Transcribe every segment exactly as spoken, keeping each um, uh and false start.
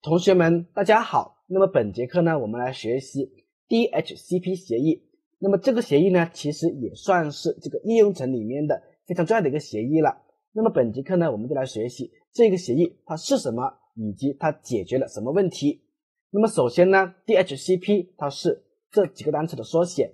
同学们大家好，那么本节课呢我们来学习 D H C P 协议。那么这个协议呢其实也算是这个应用层里面的非常重要的一个协议了。那么本节课呢我们就来学习这个协议它是什么，以及它解决了什么问题。那么首先呢 D H C P 它是这几个单词的缩写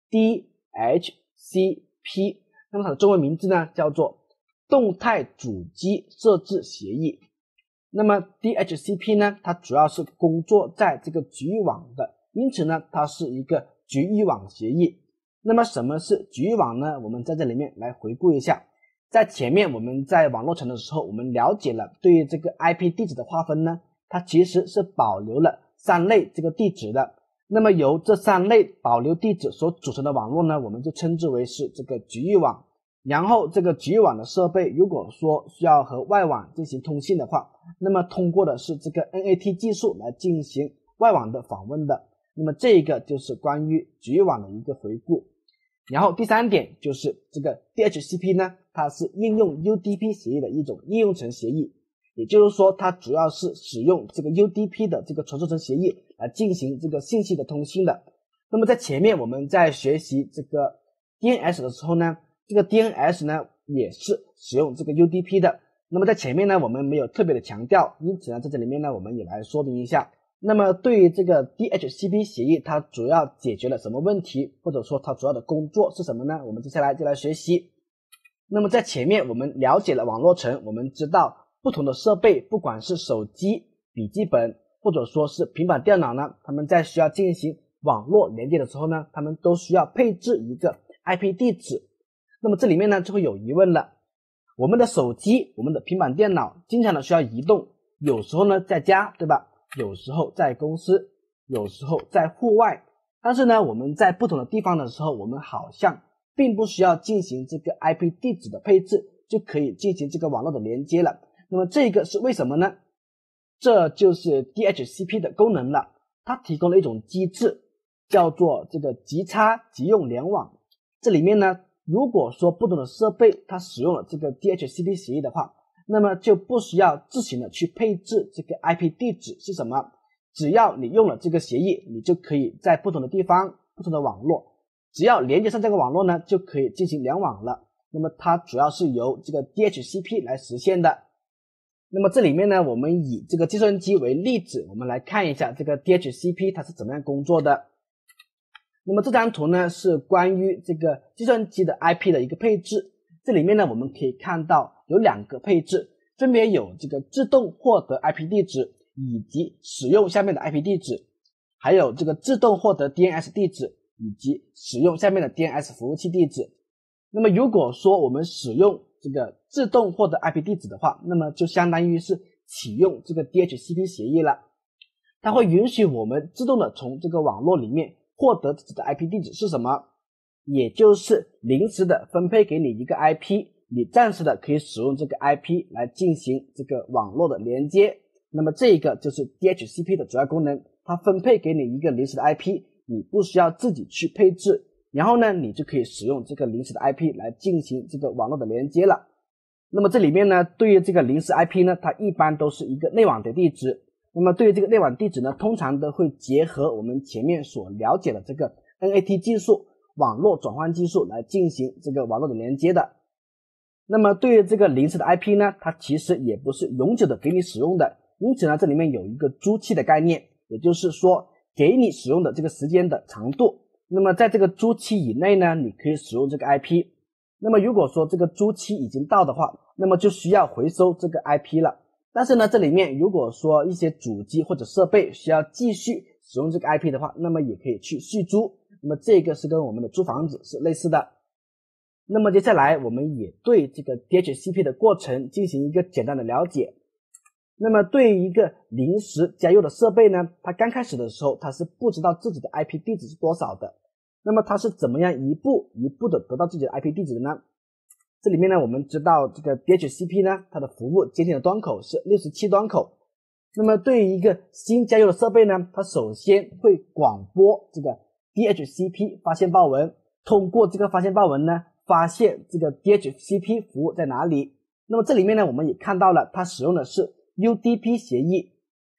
D H C P， 那么它的中文名字呢叫做动态主机设置协议。那么 D H C P 呢它主要是工作在这个局域网的，因此呢它是一个局域网协议。那么什么是局域网呢？我们在这里面来回顾一下。在前面我们在网络层的时候，我们了解了对于这个 I P 地址的划分呢，它其实是保留了三类这个地址的。那么由这三类保留地址所组成的网络呢，我们就称之为是这个局域网。然后这个局域网的设备如果说需要和外网进行通信的话，那么通过的是这个 N A T 技术来进行外网的访问的。那么这个就是关于局域网的一个回顾。然后第三点就是这个 D H C P 呢，它是应用 U D P 协议的一种应用层协议，也就是说它主要是使用这个 U D P 的这个传输层协议来进行这个信息的通信的。那么在前面我们在学习这个 D N S 的时候呢，这个 D N S 呢也是使用这个 U D P 的。那么在前面呢我们没有特别的强调，因此呢在这里面呢我们也来说明一下。那么对于这个 D H C P 协议它主要解决了什么问题，或者说它主要的工作是什么呢？我们接下来就来学习。那么在前面我们了解了网络层，我们知道不同的设备，不管是手机、笔记本或者说是平板电脑呢，他们在需要进行网络连接的时候呢，他们都需要配置一个 I P 地址。那么这里面呢就会有疑问了，我们的手机、我们的平板电脑经常的需要移动，有时候呢在家，对吧？有时候在公司，有时候在户外，但是呢我们在不同的地方的时候，我们好像并不需要进行这个 I P 地址的配置就可以进行这个网络的连接了。那么这个是为什么呢？这就是 D H C P 的功能了，它提供了一种机制叫做这个即插即用联网。这里面呢如果说不同的设备它使用了这个 D H C P 协议的话，那么就不需要自行的去配置这个 I P 地址是什么，只要你用了这个协议，你就可以在不同的地方、不同的网络，只要连接上这个网络呢，就可以进行联网了。那么它主要是由这个 D H C P 来实现的。那么这里面呢，我们以这个计算机为例子，我们来看一下这个 D H C P 它是怎么样工作的。那么这张图呢是关于这个计算机的 I P 的一个配置，这里面呢我们可以看到有两个配置，分别有这个自动获得 I P 地址以及使用下面的 I P 地址，还有这个自动获得 D N S 地址以及使用下面的 D N S 服务器地址。那么如果说我们使用这个自动获得 I P 地址的话，那么就相当于是启用这个 D H C P 协议了，它会允许我们自动的从这个网络里面获得自己的 I P 地址是什么，也就是临时的分配给你一个 I P， 你暂时的可以使用这个 I P 来进行这个网络的连接。那么这个就是 D H C P 的主要功能，它分配给你一个临时的 I P， 你不需要自己去配置，然后呢你就可以使用这个临时的 I P 来进行这个网络的连接了。那么这里面呢对于这个临时 I P 呢，它一般都是一个内网的地址。那么对于这个内网地址呢，通常都会结合我们前面所了解的这个 N A T 技术、网络转换技术来进行这个网络的连接的。那么对于这个临时的 I P 呢，它其实也不是永久的给你使用的，因此呢这里面有一个租期的概念，也就是说给你使用的这个时间的长度。那么在这个租期以内呢，你可以使用这个 I P。那么如果说这个租期已经到的话，那么就需要回收这个 I P 了。但是呢这里面如果说一些主机或者设备需要继续使用这个 I P 的话，那么也可以去续租，那么这个是跟我们的租房子是类似的。那么接下来我们也对这个 D H C P 的过程进行一个简单的了解。那么对于一个临时加入的设备呢，它刚开始的时候它是不知道自己的 I P 地址是多少的，那么它是怎么样一步一步的得到自己的 I P 地址的呢？这里面呢我们知道这个 D H C P 呢，它的服务接听的端口是六十七端口。那么对于一个新加入的设备呢，它首先会广播这个 D H C P 发现报文，通过这个发现报文呢发现这个 D H C P 服务在哪里。那么这里面呢我们也看到了它使用的是 U D P 协议，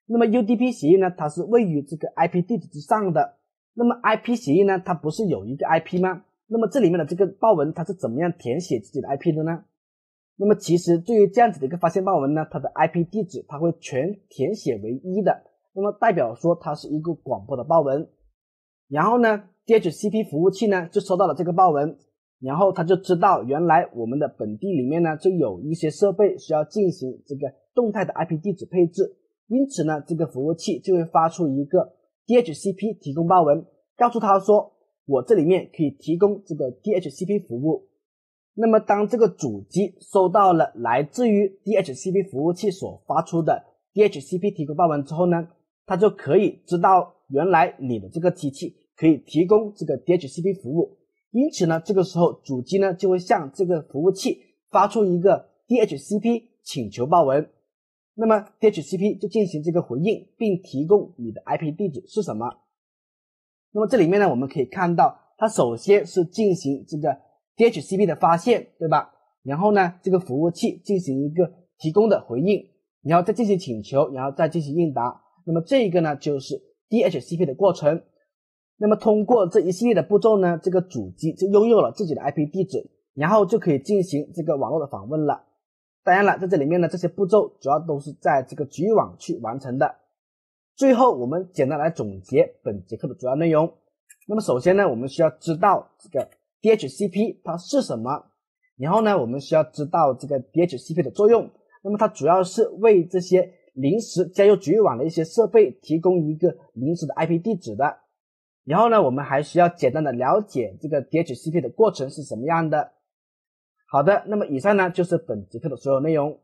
那么 U D P 协议呢，它是位于这个 I P 地址之上的。那么 I P 协议呢，它不是有一个 I P 吗？那么这里面的这个报文它是怎么样填写自己的 I P 的呢？那么其实对于这样子的一个发现报文呢，它的 I P 地址它会全填写为一的，那么代表说它是一个广播的报文。然后呢 D H C P 服务器呢就收到了这个报文，然后它就知道原来我们的本地里面呢就有一些设备需要进行这个动态的 I P 地址配置，因此呢这个服务器就会发出一个 D H C P 提供报文，告诉他说我这里面可以提供这个 D H C P 服务。那么当这个主机收到了来自于 D H C P 服务器所发出的 D H C P 提供报文之后呢，它就可以知道原来你的这个机器可以提供这个 D H C P 服务，因此呢这个时候主机呢就会向这个服务器发出一个 D H C P 请求报文，那么 D H C P 就进行这个回应，并提供你的 I P 地址是什么。那么这里面呢我们可以看到，它首先是进行这个 D H C P 的发现，对吧？然后呢这个服务器进行一个提供的回应，然后再进行请求，然后再进行应答。那么这个呢就是 D H C P 的过程。那么通过这一系列的步骤呢，这个主机就拥有了自己的 I P 地址，然后就可以进行这个网络的访问了。当然了，在这里面呢，这些步骤主要都是在这个局域网去完成的。最后我们简单来总结本节课的主要内容。那么首先呢，我们需要知道这个 D H C P 它是什么，然后呢我们需要知道这个 D H C P 的作用，那么它主要是为这些临时加入局域网的一些设备提供一个临时的 I P 地址的。然后呢我们还需要简单的了解这个 D H C P 的过程是什么样的。好的，那么以上呢就是本节课的所有内容。